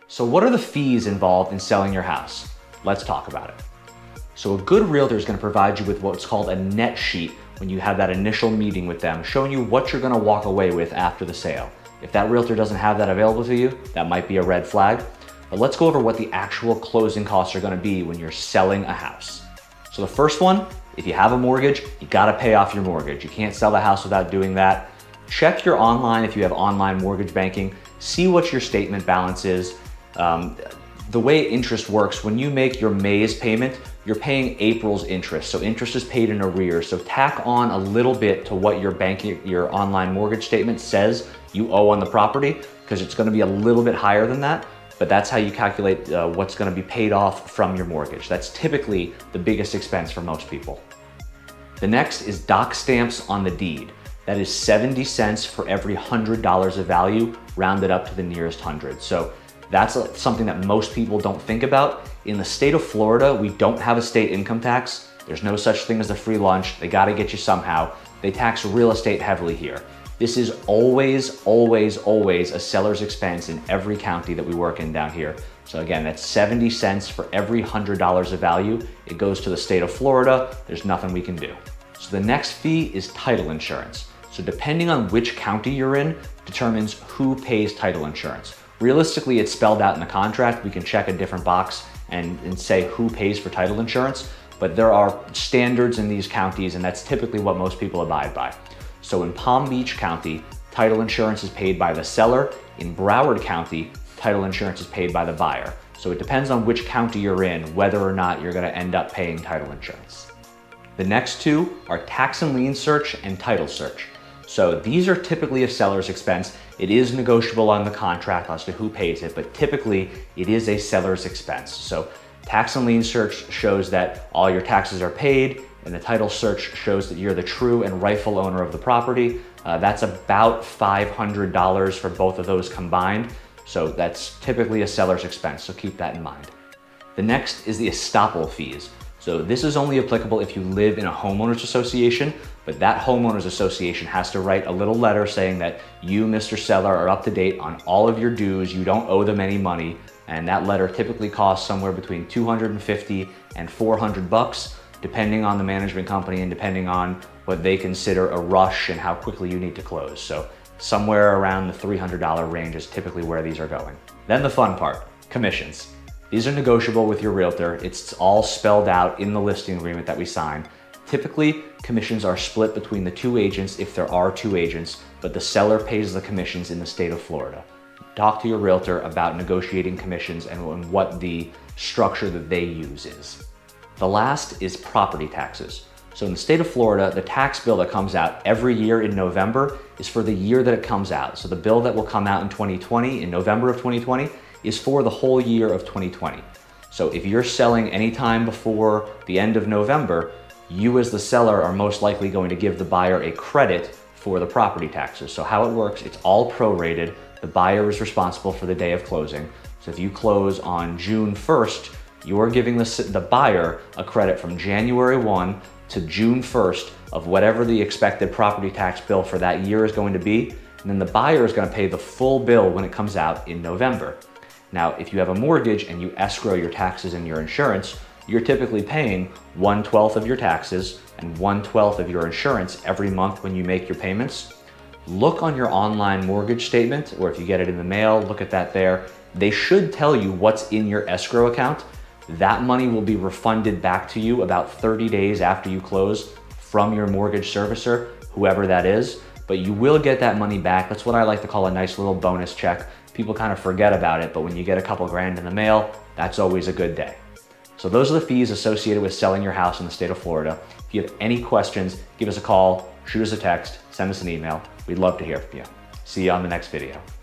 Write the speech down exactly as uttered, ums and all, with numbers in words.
So what are the fees involved in selling your house? Let's talk about it. So a good realtor is going to provide you with what's called a net sheet when you have that initial meeting with them, showing you what you're going to walk away with after the sale. If that realtor doesn't have that available to you, that might be a red flag. But let's go over what the actual closing costs are going to be when you're selling a house. So the first one, if you have a mortgage, you got to pay off your mortgage. You can't sell the house without doing that. Check your online if you have online mortgage banking. See what your statement balance is. Um, the way interest works, when you make your May's payment, you're paying April's interest. So interest is paid in arrears. So tack on a little bit to what your banking, your online mortgage statement says you owe on the property, because it's going to be a little bit higher than that. But that's how you calculate uh, what's going to be paid off from your mortgage. That's typically the biggest expense for most people. The next is doc stamps on the deed. That is seventy cents for every one hundred dollars of value, rounded up to the nearest hundred. So that's something that most people don't think about. In the state of Florida, we don't have a state income tax. There's no such thing as a free lunch. They gotta get you somehow. They tax real estate heavily here. This is always, always, always a seller's expense in every county that we work in down here. So again, that's seventy cents for every one hundred dollars of value. It goes to the state of Florida. There's nothing we can do. So the next fee is title insurance. So depending on which county you're in, determines who pays title insurance. Realistically, it's spelled out in the contract. We can check a different box and, and say who pays for title insurance, but there are standards in these counties, and that's typically what most people abide by. So in Palm Beach County, title insurance is paid by the seller. In Broward County, title insurance is paid by the buyer. So it depends on which county you're in, whether or not you're gonna end up paying title insurance. The next two are tax and lien search and title search. So these are typically a seller's expense. It is negotiable on the contract as to who pays it, but typically it is a seller's expense. So tax and lien search shows that all your taxes are paid, and the title search shows that you're the true and rightful owner of the property. Uh, that's about five hundred dollars for both of those combined. So that's typically a seller's expense, so keep that in mind. The next is the estoppel fees. So this is only applicable if you live in a homeowners association, but that homeowners association has to write a little letter saying that you, Mister Seller, are up to date on all of your dues, you don't owe them any money, and that letter typically costs somewhere between two hundred fifty and four hundred bucks, depending on the management company and depending on what they consider a rush and how quickly you need to close. So somewhere around the three hundred dollar range is typically where these are going. Then the fun part, commissions. These are negotiable with your realtor. It's all spelled out in the listing agreement that we sign. Typically, commissions are split between the two agents if there are two agents, but the seller pays the commissions in the state of Florida. Talk to your realtor about negotiating commissions and what the structure that they use is. The last is property taxes. So in the state of Florida, the tax bill that comes out every year in November is for the year that it comes out. So the bill that will come out in twenty twenty, in November of twenty twenty, is for the whole year of twenty twenty. So if you're selling anytime before the end of November, you as the seller are most likely going to give the buyer a credit for the property taxes. So how it works, it's all prorated. The buyer is responsible for the day of closing. So if you close on June first, you are giving the, the buyer a credit from January first to June first of whatever the expected property tax bill for that year is going to be. And then the buyer is going to pay the full bill when it comes out in November. Now, if you have a mortgage and you escrow your taxes and your insurance, you're typically paying one twelfth of your taxes and one twelfth of your insurance every month when you make your payments. Look on your online mortgage statement, or if you get it in the mail, look at that there. They should tell you what's in your escrow account. That money will be refunded back to you about thirty days after you close from your mortgage servicer, whoever that is, but you will get that money back. That's what I like to call a nice little bonus check. People kind of forget about it, but when you get a couple grand in the mail, that's always a good day. So those are the fees associated with selling your house in the state of Florida. If you have any questions, give us a call, shoot us a text, send us an email. We'd love to hear from you. See you on the next video.